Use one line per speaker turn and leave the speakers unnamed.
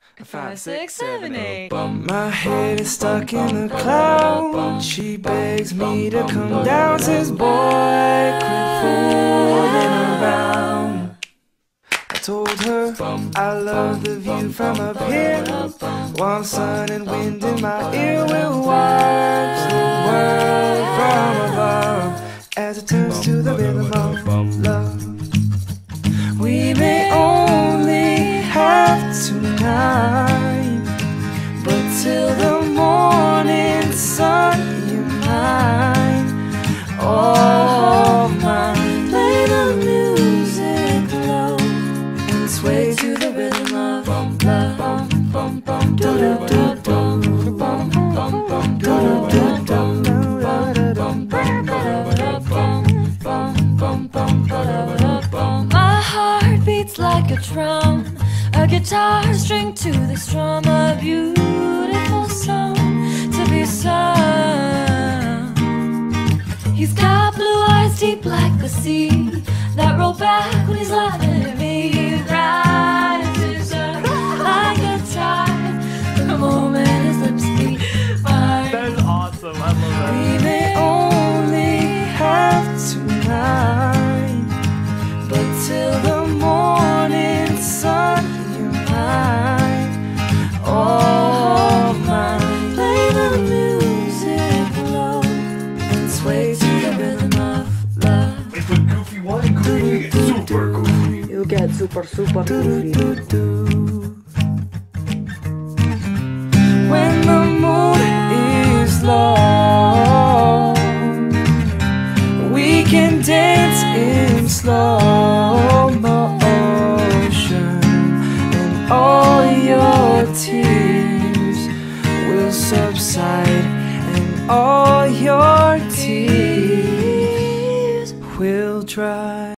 5, 6, 7, 8.
My head is stuck in the clouds. She begs me to come down. Says, boy, quit fooling around. I told her I love the view from up here. Warm sun and wind in my ear will watch the world from above as it turns to the rhythm of love. We may only have tonight, but till the morning sun, you're mine, all mine. Play the music low and sway to the rhythm of love. My heart beats like a drum, a guitar string to the strum, a beautiful song to be sung. He's got blue eyes deep like the sea that roll back when he's laughing at me. He rises up like a tide the moment his lips meet mine.
That is awesome. I love that.
We may only have tonight, but till the morning sun, you're mine, all mine. Play the music low and sway to the rhythm of love.
If a goofy one, goofy, it's super goofy.
You get super goofy.
When the moon is low, we can dance in slow motion, and all your tears will subside, and all your tears will dry.